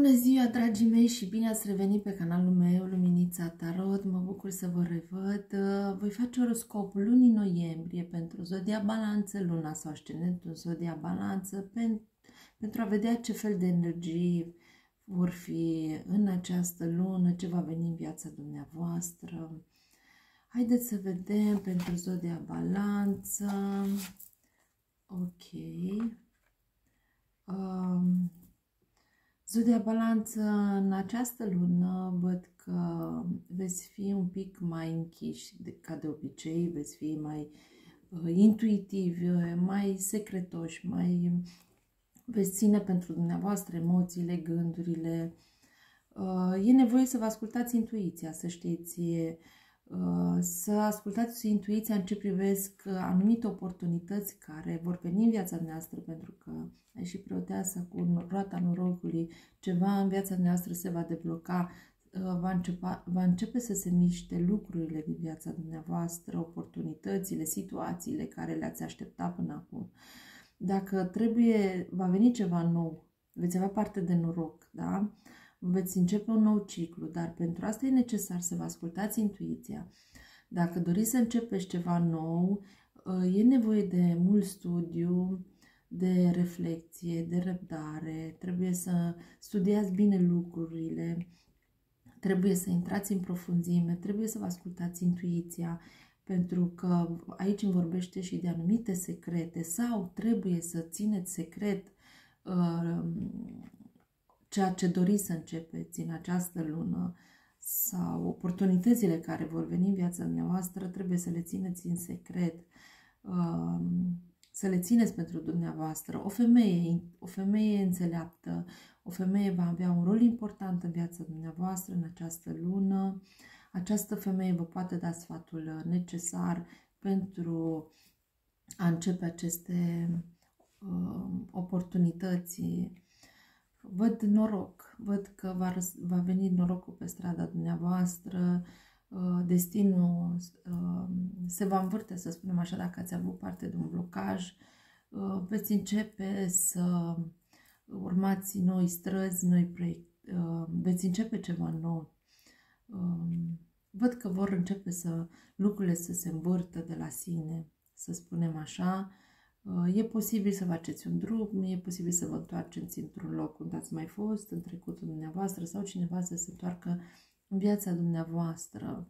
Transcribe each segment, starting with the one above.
Bună ziua, dragii mei, și bine ați revenit pe canalul meu, Luminița Tarot. Mă bucur să vă revăd. Voi face oroscopul lunii noiembrie pentru Zodia Balanță, luna sau ascendentul Zodia Balanță, pentru a vedea ce fel de energii vor fi în această lună, ce va veni în viața dumneavoastră. Haideți să vedem pentru Zodia Balanță. Ok. Zodia Balanță, în această lună văd că veți fi un pic mai închiși, ca de obicei, veți fi mai intuitivi, mai secretoși, veți ține pentru dumneavoastră emoțiile, gândurile. E nevoie să vă ascultați intuiția, să știți, să ascultați intuiția în ce privesc anumite oportunități care vor veni în viața noastră, pentru că ai și preoteasă cu roata norocului, ceva în viața noastră se va debloca, va începe să se miște lucrurile din viața dumneavoastră, oportunitățile, situațiile care le-ați așteptat până acum. Dacă va veni ceva nou, veți avea parte de noroc, da? Veți începe un nou ciclu, dar pentru asta e necesar să vă ascultați intuiția. Dacă doriți să începeți ceva nou, e nevoie de mult studiu, de reflecție, de răbdare, trebuie să studiați bine lucrurile, trebuie să intrați în profunzime, trebuie să vă ascultați intuiția, pentru că aici îmi vorbește și de anumite secrete, sau trebuie să țineți secret ceea ce doriți să începeți în această lună, sau oportunitățile care vor veni în viața dumneavoastră, trebuie să le țineți în secret, să le țineți pentru dumneavoastră. O femeie înțeleaptă, o femeie va avea un rol important în viața dumneavoastră în această lună. Această femeie vă poate da sfatul necesar pentru a începe aceste oportunități. Văd noroc, văd că va veni norocul pe strada dumneavoastră, destinul se va învârte, să spunem așa, dacă ați avut parte de un blocaj, veți începe să urmați noi străzi, noi proiecte, veți începe ceva nou. Văd că vor începe lucrurile să se învârtă de la sine, să spunem așa. E posibil să faceți un drum, e posibil să vă întoarceți într-un loc unde ați mai fost, în trecutul dumneavoastră, sau cineva să se întoarcă în viața dumneavoastră.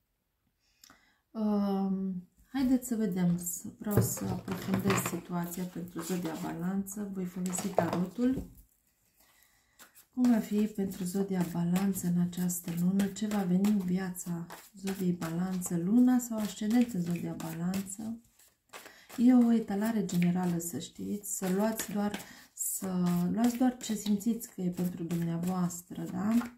Haideți să vedem, vreau să aprofundez situația pentru Zodia Balanță, voi folosi tarotul. Cum va fi pentru Zodia Balanță în această lună, ce va veni în viața Zodiei Balanță, luna sau ascendent în Zodia Balanță. E o etalare generală, să știți, să luați doar ce simțiți că e pentru dumneavoastră, da?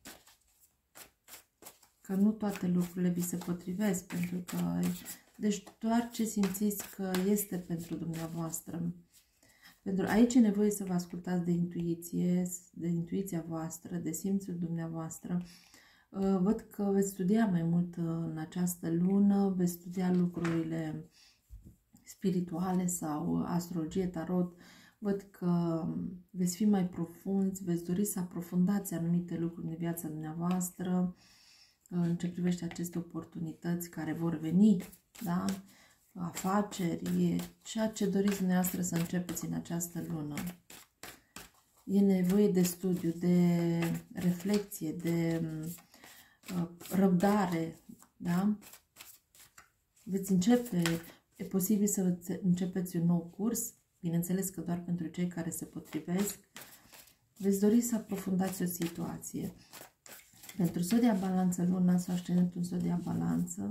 Că nu toate lucrurile vi se potrivesc, pentru că, deci doar ce simțiți că este pentru dumneavoastră. Aici e nevoie să vă ascultați de intuiție, de intuiția voastră, de simțul dumneavoastră. Văd că veți studia mai mult în această lună, veți studia lucrurile spirituale sau astrologie, tarot. Văd că veți fi mai profunzi, veți dori să aprofundați anumite lucruri în viața dumneavoastră în ce privește aceste oportunități care vor veni, da? Afaceri, ceea ce doriți dumneavoastră să începeți în această lună. E nevoie de studiu, de reflecție, de răbdare, da? Veți începe. E posibil să începeți un nou curs, bineînțeles că doar pentru cei care se potrivesc. Veți dori să aprofundați o situație. Pentru Zodia Balanță, luna sau ascendentul Zodia Balanță.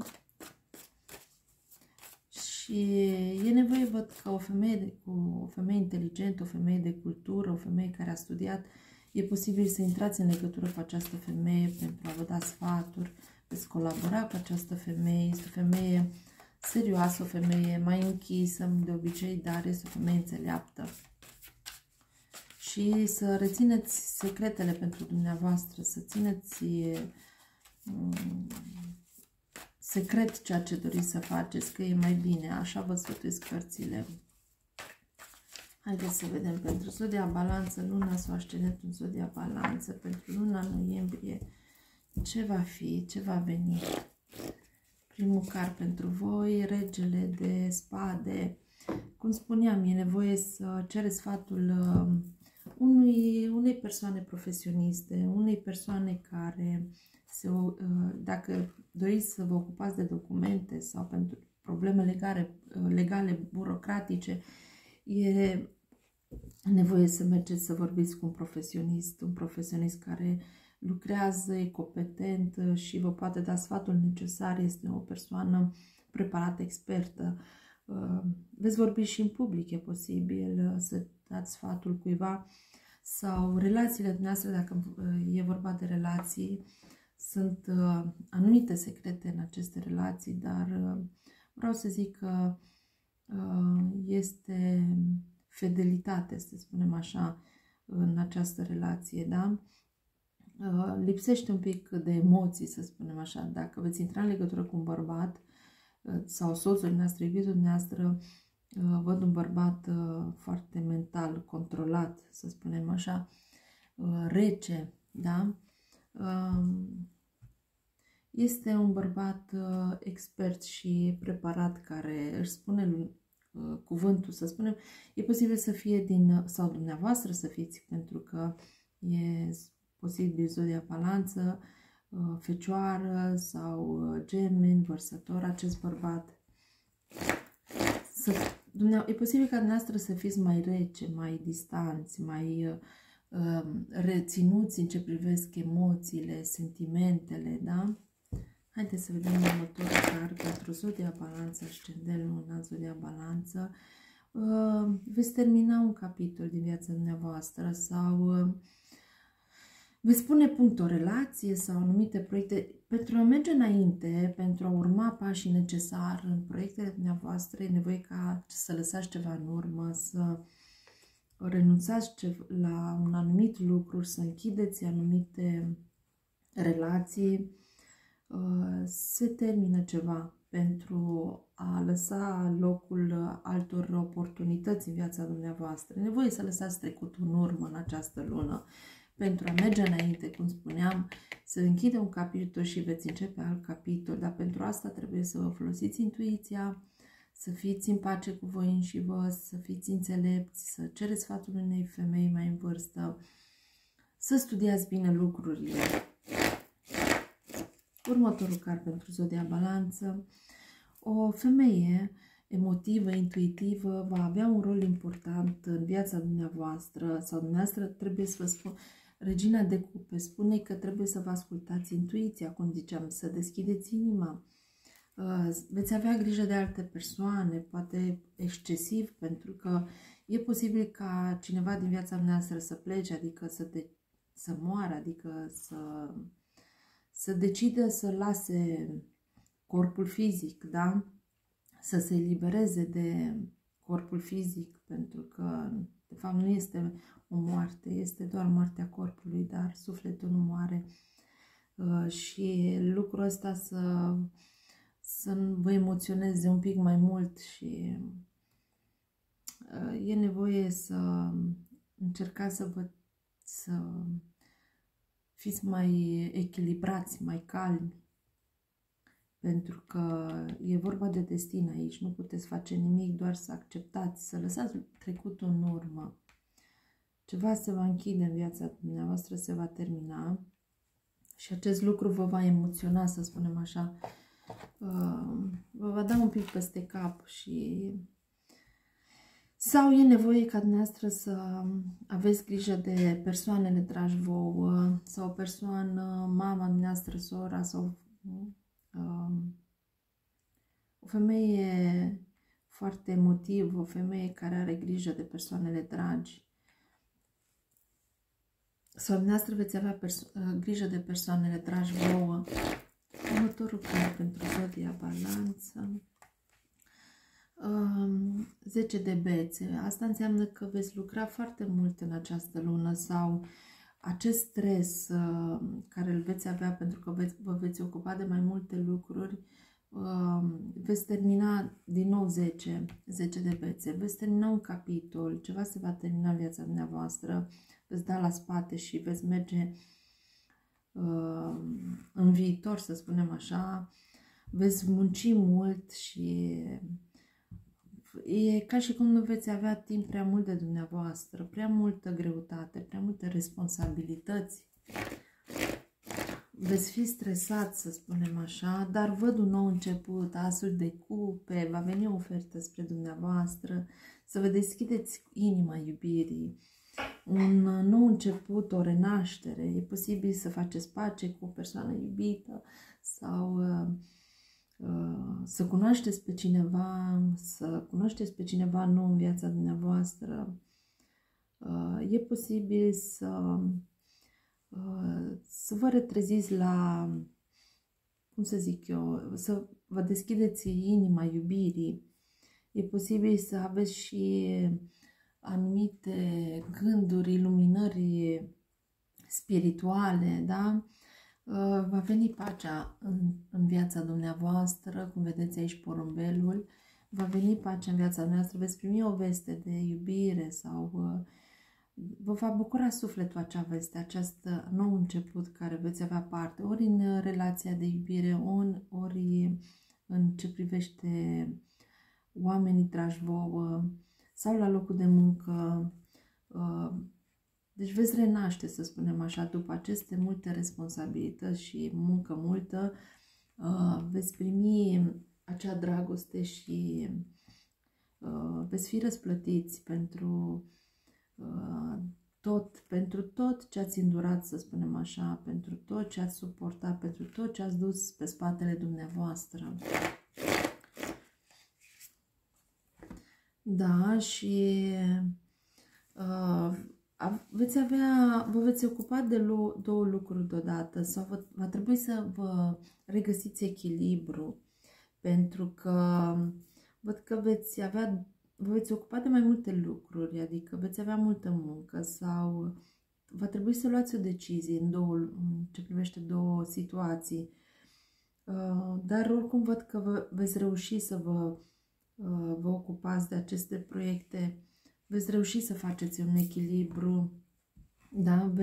Și e nevoie, văd că o femeie inteligentă, o femeie de cultură, o femeie care a studiat, e posibil să intrați în legătură cu această femeie pentru a vă da sfaturi, veți colabora cu această femeie. Este o femeie serioasă, o femeie mai închisă de obicei, dar este o femeie înțeleaptă. Și să rețineți secretele pentru dumneavoastră, să țineți secret ceea ce doriți să faceți, că e mai bine. Așa vă sfătuiesc cărțile. Haideți să vedem pentru Zodia Balanță, Luna sau Ascendentul în Zodia Balanță, pentru luna noiembrie, ce va fi, ce va veni. Primul car pentru voi, Regele de Spade. Cum spuneam, e nevoie să cereți sfatul unei persoane profesioniste, unei persoane care, dacă doriți să vă ocupați de documente sau pentru probleme legale burocratice, e nevoie să mergeți să vorbiți cu un profesionist care lucrează, e competent și vă poate da sfatul necesar, este o persoană preparată, expertă. Veți vorbi și în public, e posibil să dați sfatul cuiva, sau relațiile dumneavoastră, dacă e vorba de relații, sunt anumite secrete în aceste relații, dar vreau să zic că este fidelitate, să spunem așa, în această relație, da? Lipsește un pic de emoții, să spunem așa. Dacă veți intra în legătură cu un bărbat sau soțul dumneavoastră, iubitul dumneavoastră, văd un bărbat foarte mental, controlat, să spunem așa, rece, da? Este un bărbat expert și preparat care își spune cuvântul, să spunem. E posibil să fie sau dumneavoastră să fiți, pentru că e posibil Zodia Balanță, Fecioară sau Gemeni, Vărsător, acest bărbat. E posibil ca dumneavoastră să fiți mai rece, mai distanți, mai reținuți în ce privesc emoțiile, sentimentele, da? Haideți să vedem următorul car pentru Zodia Balanță, Ascendent, Luna, Zodia Balanță. Veți termina un capitol din viața dumneavoastră sau veți pune punct o relație sau anumite proiecte. Pentru a merge înainte, pentru a urma pașii necesari în proiectele dumneavoastră, e nevoie ca să lăsați ceva în urmă, să renunțați la un anumit lucru, să închideți anumite relații. Se termină ceva pentru a lăsa locul altor oportunități în viața dumneavoastră. E nevoie să lăsați trecutul în urmă în această lună pentru a merge înainte, cum spuneam, să închide un capitol și veți începe alt capitol, dar pentru asta trebuie să vă folosiți intuiția, să fiți în pace cu voi înșivă, să fiți înțelepți, să cereți sfatul unei femei mai în vârstă, să studiați bine lucrurile. Următorul car pentru Zodia Balanță. O femeie emotivă, intuitivă, va avea un rol important în viața dumneavoastră sau dumneavoastră trebuie să vă spun. Regina de Cupe spune că trebuie să vă ascultați intuiția, cum ziceam, să deschideți inima. Veți avea grijă de alte persoane, poate excesiv, pentru că e posibil ca cineva din viața dumneavoastră să plece, adică să moară, adică să decidă să lase corpul fizic, da? Să se elibereze de corpul fizic, pentru că, de fapt, nu este o moarte, este doar moartea corpului, dar sufletul nu moare. Și lucrul ăsta să vă emoționeze un pic mai mult și e nevoie să încercați să fiți mai echilibrați, mai calmi, pentru că e vorba de destin aici, nu puteți face nimic, doar să acceptați, să lăsați trecutul în urmă. Ceva se va închide în viața dumneavoastră, se va termina și acest lucru vă va emoționa, să spunem așa, vă va da un pic peste cap și... Sau e nevoie ca dumneavoastră să aveți grijă de persoanele dragi vouă, sau o persoană, mama dumneavoastră, sora, sau o femeie foarte emotivă, o femeie care are grijă de persoanele dragi. Sau dumneavoastră veți avea grijă de persoanele dragi vouă. Următorul car pentru Zodia Balanță. 10 de bețe. Asta înseamnă că veți lucra foarte mult în această lună sau acest stres care îl veți avea pentru că vă veți ocupa de mai multe lucruri veți termina din nou 10 de bețe, veți termina un capitol, ceva se va termina în viața dumneavoastră, veți da la spate și veți merge în viitor, să spunem așa, veți munci mult și e ca și cum nu veți avea timp prea mult de dumneavoastră, prea multă greutate, prea multe responsabilități. Veți fi stresați, să spunem așa, dar văd un nou început, asul de cupe, va veni o ofertă spre dumneavoastră, să vă deschideți inima iubirii, un nou început, o renaștere. E posibil să faceți pace cu o persoană iubită sau să cunoașteți pe cineva, nou în viața dumneavoastră. E posibil să vă retreziți la, cum să zic eu, să vă deschideți inima iubirii. E posibil să aveți și anumite gânduri, iluminări spirituale, da? Va veni pacea în viața dumneavoastră, cum vedeți aici porumbelul, va veni pacea în viața dumneavoastră, veți primi o veste de iubire sau vă va bucura sufletul acea veste, acest nou început care veți avea parte, ori în relația de iubire, ori în ce privește oamenii dragi vouă sau la locul de muncă. Deci veți renaște, să spunem așa, după aceste multe responsabilități și muncă multă, veți primi acea dragoste și veți fi răsplătiți pentru tot ce ați îndurat, să spunem așa, pentru tot ce ați suportat, pentru tot ce ați dus pe spatele dumneavoastră. Da, și vă veți ocupa de două lucruri deodată sau va trebui să vă regăsiți echilibru, pentru că văd că vă veți ocupa de mai multe lucruri, adică veți avea multă muncă sau va trebui să luați o decizie în ce privește două situații. Dar oricum văd că veți reuși să vă ocupați de aceste proiecte, veți reuși să faceți un echilibru, da?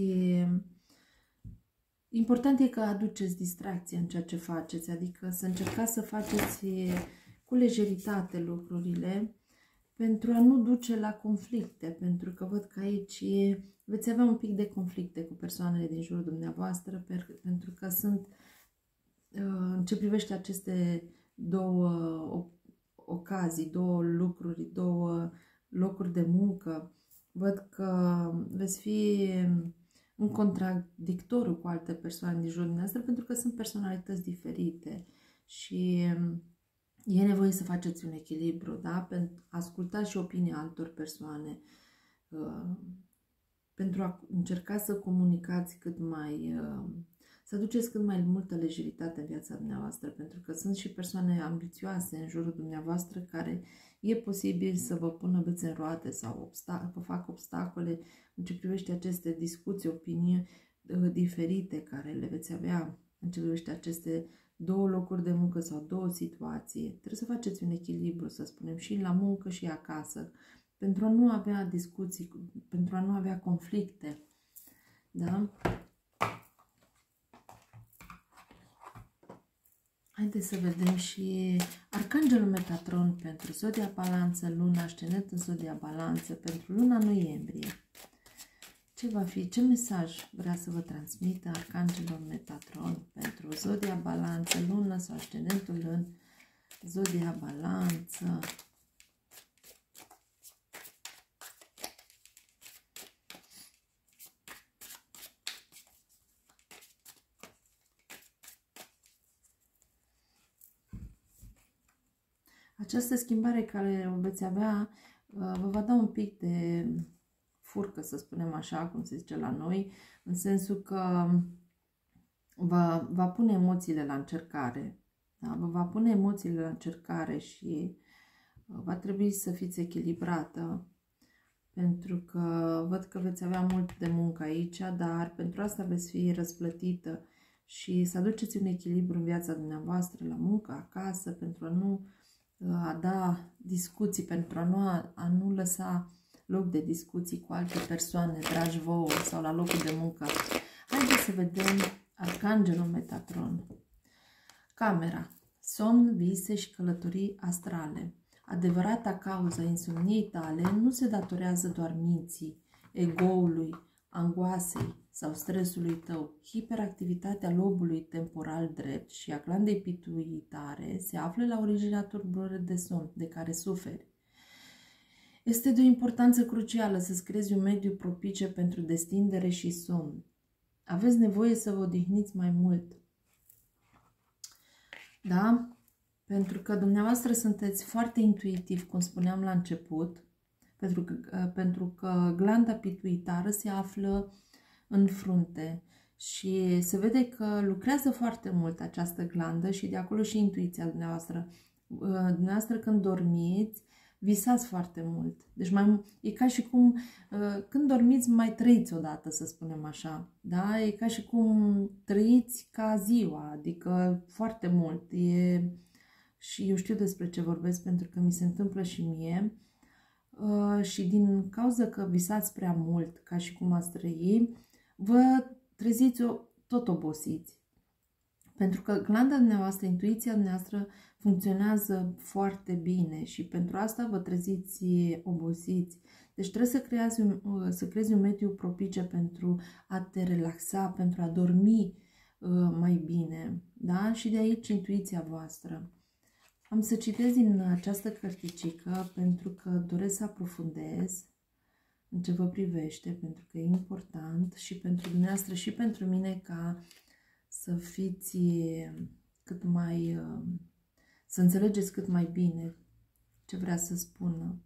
Important e că aduceți distracție în ceea ce faceți, adică să încercați să faceți cu lejeritate lucrurile, pentru a nu duce la conflicte, pentru că văd că aici veți avea un pic de conflicte cu persoanele din jurul dumneavoastră, pentru că sunt, în ce privește aceste două ocazii, două lucruri, două locuri de muncă, văd că veți fi în contradictoriu cu alte persoane din jurul dumneavoastră, pentru că sunt personalități diferite și e nevoie să faceți un echilibru, da? Pentru a asculta și opinia altor persoane, pentru a încerca să comunicați să aduceți cât mai multă lejeritate în viața dumneavoastră, pentru că sunt și persoane ambițioase în jurul dumneavoastră care e posibil să vă pună bețe în roate sau vă fac obstacole în ce privește aceste discuții, opinii diferite care le veți avea în ce privește aceste două locuri de muncă sau două situații. Trebuie să faceți un echilibru, să spunem, și la muncă și acasă, pentru a nu avea discuții, pentru a nu avea conflicte. Da? Haideți să vedem și Archangelul Metatron pentru Zodia Balanță, luna ascendent în Zodia Balanță, pentru luna noiembrie. Ce va fi? Ce mesaj vrea să vă transmită Archangelul Metatron pentru Zodia Balanță, lună sau ascendentul în Zodia Balanță? Această schimbare care o veți avea vă va da un pic de furcă, să spunem așa, cum se zice la noi, în sensul că va pune emoțiile la încercare. Da? Vă va pune emoțiile la încercare și va trebui să fiți echilibrată, pentru că văd că veți avea mult de muncă aici, dar pentru asta veți fi răsplătită și să aduceți un echilibru în viața dumneavoastră, la muncă, acasă, pentru a nu a da discuții, pentru a nu lăsa loc de discuții cu alte persoane dragi vouă sau la locul de muncă. Haideți să vedem Archangelul Metatron. Camera. Somn, vise și călătorii astrale. Adevărata cauza insomniei tale nu se datorează doar minții, egoului, angoasei sau stresului tău. Hiperactivitatea lobului temporal drept și a glandei pituitare se află la originea tulburării de somn de care suferi. Este de o importanță crucială să-ți creezi un mediu propice pentru destindere și somn. Aveți nevoie să vă odihniți mai mult. Da? Pentru că dumneavoastră sunteți foarte intuitiv, cum spuneam la început, pentru că glanda pituitară se află în frunte și se vede că lucrează foarte mult această glandă și de acolo și intuiția dumneavoastră. Dumneavoastră când dormiți, visați foarte mult. Deci e ca și cum când dormiți mai trăiți odată, să spunem așa. Da? E ca și cum trăiți ca ziua, adică foarte mult. Și eu știu despre ce vorbesc pentru că mi se întâmplă și mie. Și din cauza că visați prea mult, ca și cum ați trăi, vă treziți tot obosiți. Pentru că glanda dumneavoastră, intuiția dumneavoastră funcționează foarte bine și pentru asta vă treziți obosiți. Deci trebuie să creezi un mediu propice pentru a te relaxa, pentru a dormi mai bine. Da? Și de aici intuiția voastră. Am să citesc din această cărticică pentru că doresc să aprofundez în ce vă privește, pentru că e important și pentru dumneavoastră și pentru mine ca să fiți cât mai, să înțelegeți cât mai bine ce vrea să spună.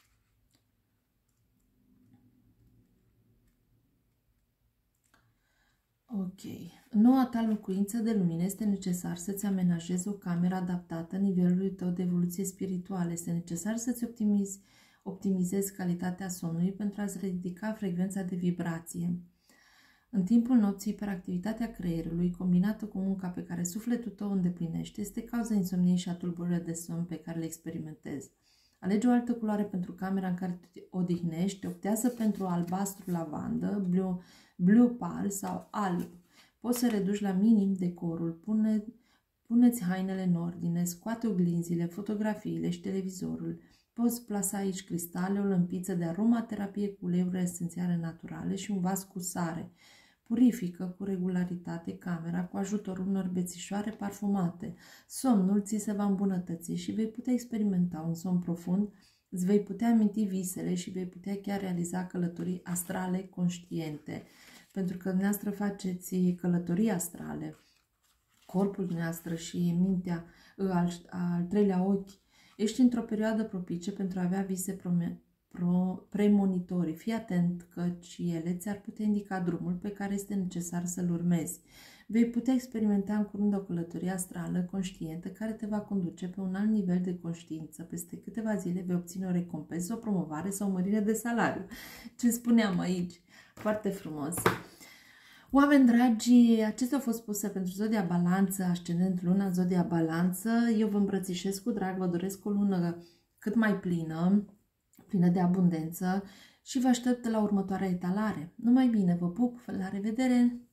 Ok. În noua ta locuință de lumină este necesar să-ți amenajezi o cameră adaptată nivelului tău de evoluție spirituală. Este necesar să-ți optimizezi calitatea somnului pentru a-ți ridica frecvența de vibrație. În timpul nopții, hiperactivitatea creierului, combinată cu munca pe care sufletul tău îndeplinește, este cauza insomniei și a tulburărilor de somn pe care le experimentezi. Alege o altă culoare pentru camera în care te odihnești, optează pentru albastru lavandă, blue pal sau alb. Poți să reduci la minim decorul, puneți hainele în ordine, scoate oglinzile, fotografiile și televizorul. Poți plasa aici cristale, o lămpiță de aromaterapie cu uleiuri esențiale naturale și un vas cu sare. Purifică cu regularitate camera cu ajutorul unor bețișoare parfumate. Somnul ți se va îmbunătăți și vei putea experimenta un somn profund, îți vei putea aminti visele și vei putea chiar realiza călătorii astrale conștiente. Pentru că dumneavoastră faceți călătorii astrale, corpul dumneavoastră și mintea, al treilea ochi. Ești într-o perioadă propice pentru a avea vise premonitorii. Fii atent căci ele ți-ar putea indica drumul pe care este necesar să-l urmezi. Vei putea experimenta în curând o călătorie astrală conștientă care te va conduce pe un alt nivel de conștiință. Peste câteva zile vei obține o recompensă, o promovare sau o mărire de salariu. Ce spuneam aici? Foarte frumos! Oameni dragi, acestea au fost puse pentru Zodia Balanță, ascendent Luna, Zodia Balanță. Eu vă îmbrățișez cu drag, vă doresc o lună cât mai plină de abundență și vă aștept la următoarea etalare. Numai bine, vă pup, la revedere!